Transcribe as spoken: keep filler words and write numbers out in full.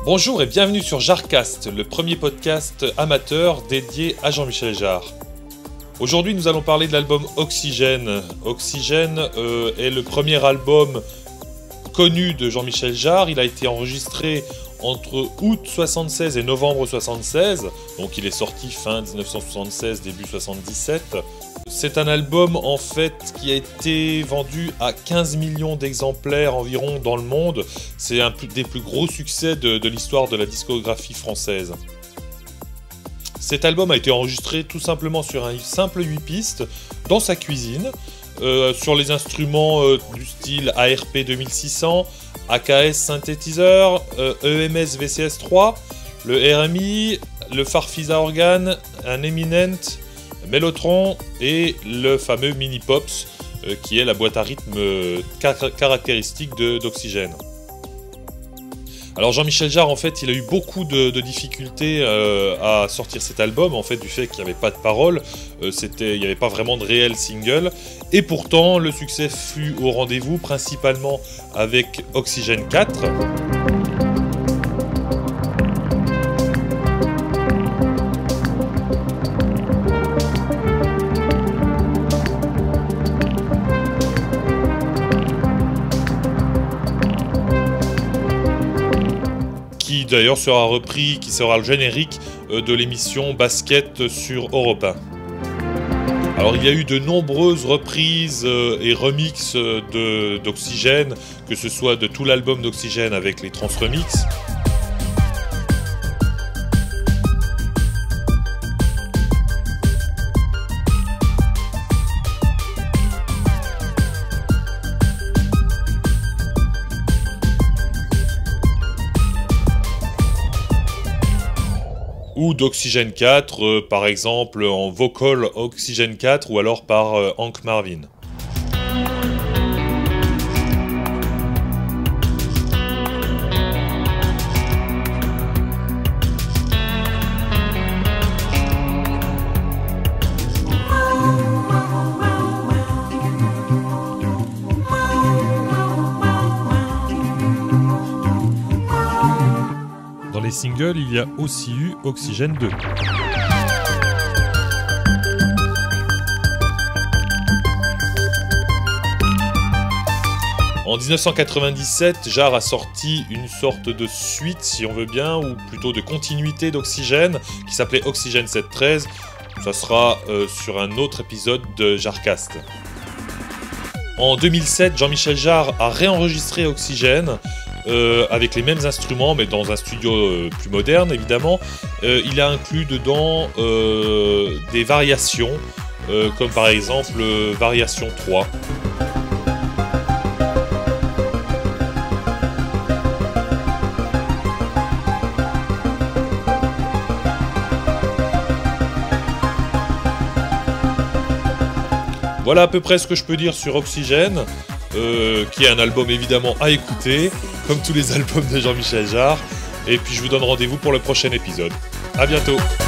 Bonjour et bienvenue sur Jarcast, le premier podcast amateur dédié à Jean-Michel Jarre. Aujourd'hui, nous allons parler de l'album Oxygène. Oxygène euh, est le premier album connu de Jean-Michel Jarre. Il a été enregistré entre août soixante-seize et novembre soixante-seize, donc il est sorti fin dix-neuf cent soixante-seize, début soixante-dix-sept. C'est un album en fait qui a été vendu à quinze millions d'exemplaires environ dans le monde. C'est un des plus gros succès de, de l'histoire de la discographie française. Cet album a été enregistré tout simplement sur un simple huit pistes dans sa cuisine, euh, sur les instruments euh, du style A R P deux mille six cents, A K S synthétiseur, euh, E M S V C S trois, le R M I, le Farfisa organe, un Eminent, Mellotron et le fameux Mini Pops euh, qui est la boîte à rythme euh, car caractéristique de, d'Oxygène. Alors Jean-Michel Jarre en fait il a eu beaucoup de, de difficultés euh, à sortir cet album en fait du fait qu'il n'y avait pas de paroles, euh, c'était, il n'y avait pas vraiment de réel single et pourtant le succès fut au rendez-vous principalement avec Oxygène quatre. Qui d'ailleurs sera repris, qui sera le générique de l'émission Basket sur Europe un. Alors il y a eu de nombreuses reprises et remixes de, d'Oxygène, que ce soit de tout l'album d'Oxygène avec les trans remix. Ou d'Oxygène quatre, euh, par exemple en vocal Oxygène quatre ou alors par euh, Hank Marvin. Dans les singles, il y a aussi eu Oxygène deux. En dix-neuf cent quatre-vingt-dix-sept, Jarre a sorti une sorte de suite, si on veut bien, ou plutôt de continuité d'Oxygène, qui s'appelait Oxygène sept treize. Ça sera euh, sur un autre épisode de Jarcast. En deux mille sept, Jean-Michel Jarre a réenregistré Oxygène, Euh, avec les mêmes instruments mais dans un studio euh, plus moderne évidemment. Euh, il a inclus dedans euh, des variations euh, comme par exemple euh, variation trois. Voilà à peu près ce que je peux dire sur Oxygène. Euh, qui est un album évidemment à écouter, comme tous les albums de Jean-Michel Jarre. Et puis je vous donne rendez-vous pour le prochain épisode. A bientôt.